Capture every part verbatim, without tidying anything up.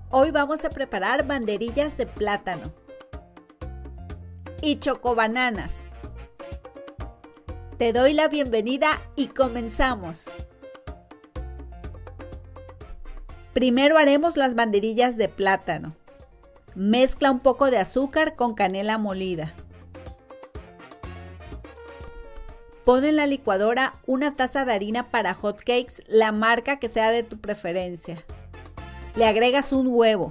Hoy vamos a preparar banderillas de plátano y chocobananas. Te doy la bienvenida y comenzamos. Primero haremos las banderillas de plátano. Mezcla un poco de azúcar con canela molida. Pon en la licuadora una taza de harina para hot cakes, la marca que sea de tu preferencia. Le agregas un huevo,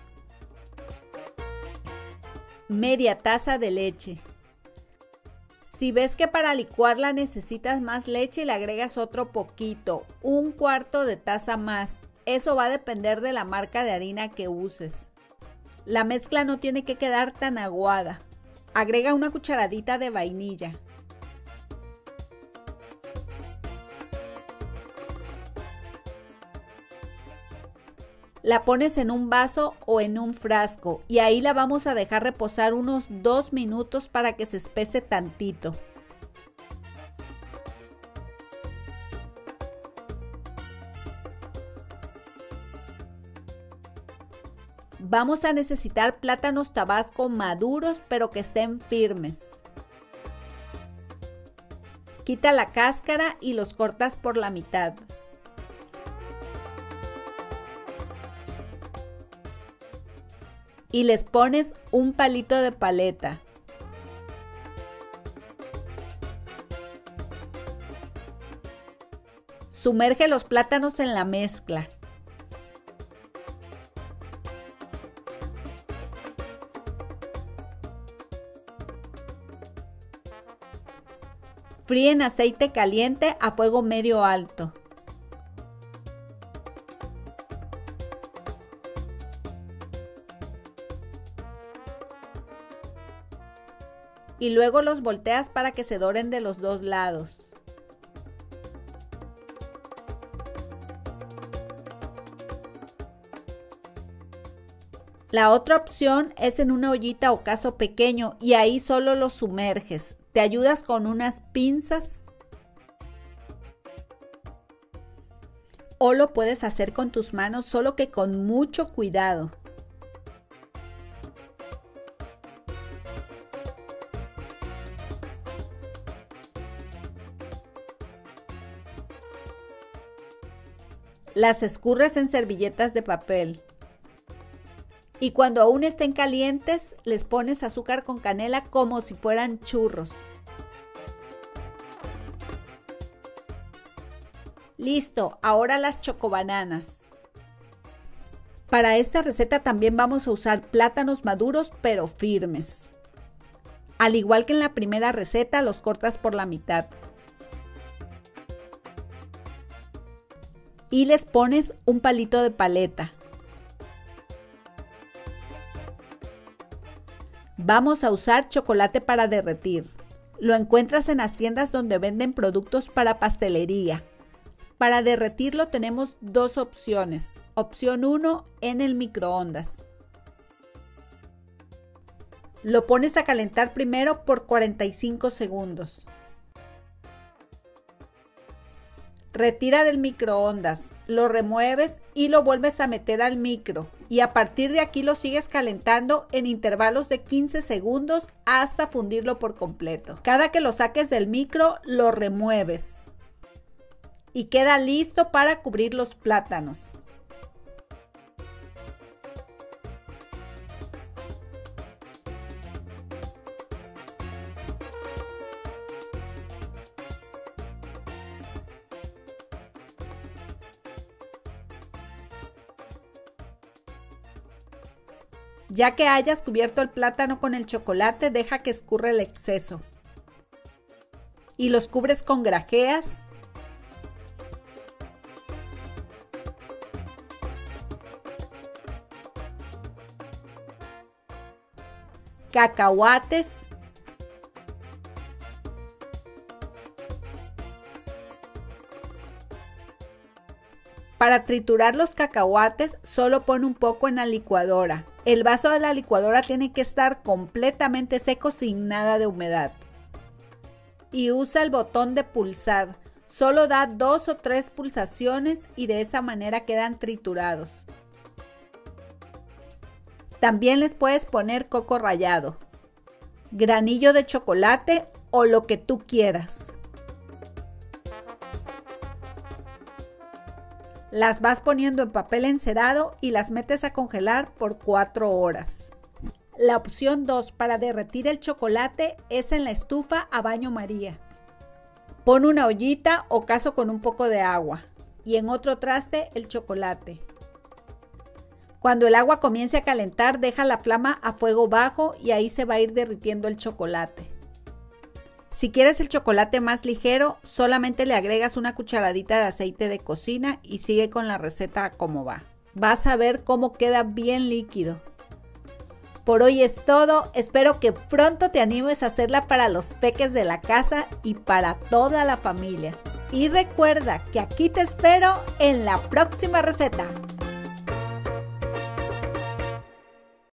media taza de leche. Si ves que para licuarla necesitas más leche, le agregas otro poquito, un cuarto de taza más. Eso va a depender de la marca de harina que uses. La mezcla no tiene que quedar tan aguada. Agrega una cucharadita de vainilla. La pones en un vaso o en un frasco y ahí la vamos a dejar reposar unos dos minutos para que se espese tantito. Vamos a necesitar plátanos tabasco maduros pero que estén firmes. Quita la cáscara y los cortas por la mitad. Y les pones un palito de paleta. Sumerge los plátanos en la mezcla. Fríe en aceite caliente a fuego medio alto. Y luego los volteas para que se doren de los dos lados. La otra opción es en una ollita o cazo pequeño y ahí solo los sumerges. Te ayudas con unas pinzas o lo puedes hacer con tus manos, solo que con mucho cuidado. Las escurres en servilletas de papel. Y cuando aún estén calientes, les pones azúcar con canela como si fueran churros. Listo, ahora las chocobananas. Para esta receta también vamos a usar plátanos maduros pero firmes. Al igual que en la primera receta, los cortas por la mitad. Y les pones un palito de paleta. Vamos a usar chocolate para derretir. Lo encuentras en las tiendas donde venden productos para pastelería. Para derretirlo tenemos dos opciones. Opción uno, en el microondas. Lo pones a calentar primero por cuarenta y cinco segundos. Retira del microondas, lo remueves y lo vuelves a meter al micro y a partir de aquí lo sigues calentando en intervalos de quince segundos hasta fundirlo por completo. Cada que lo saques del micro lo remueves y queda listo para cubrir los plátanos. Ya que hayas cubierto el plátano con el chocolate, deja que escurra el exceso. Y los cubres con grajeas. Cacahuates. Para triturar los cacahuates, solo pon un poco en la licuadora. El vaso de la licuadora tiene que estar completamente seco sin nada de humedad. Y usa el botón de pulsar. Solo da dos o tres pulsaciones y de esa manera quedan triturados. También les puedes poner coco rallado, granillo de chocolate o lo que tú quieras. Las vas poniendo en papel encerado y las metes a congelar por cuatro horas. La opción dos para derretir el chocolate es en la estufa a baño María. Pon una ollita o cazo con un poco de agua y en otro traste el chocolate. Cuando el agua comience a calentar, deja la flama a fuego bajo y ahí se va a ir derritiendo el chocolate. Si quieres el chocolate más ligero, solamente le agregas una cucharadita de aceite de cocina y sigue con la receta como va. Vas a ver cómo queda bien líquido. Por hoy es todo, espero que pronto te animes a hacerla para los peques de la casa y para toda la familia. Y recuerda que aquí te espero en la próxima receta.